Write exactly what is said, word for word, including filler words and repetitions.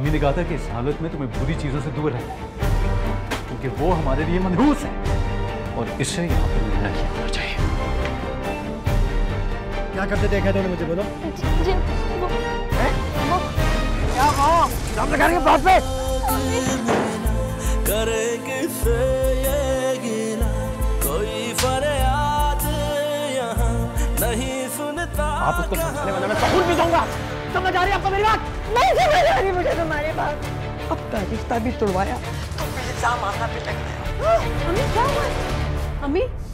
अम्मी ने कहा था कि इस हालत में तुम्हें बुरी चीजों से दूर रहना है, क्योंकि वो हमारे लिए मनहूस है और इसे यहाँ पर मिलना ही होना चाहिए। क्या करते देखा तुमने मुझे, बोलो। जी, वो, वो, क्या वो? सामने करेंगे बात पे। करेंगे से ये गिला, कोई फरियाद यहाँ नहीं सुनता। आप उसको समझने वाले, मैं सहूर भी दूंगा। समझ आ रही है आपको मेरी बात? नहीं समझ आ रही मुझे तुम्हारी बात। अपना रिश्ता भी तोड़वाया, तुम भी इल्जाम मारना पे लग गए। अम्मी क्या हुआ? अम्मी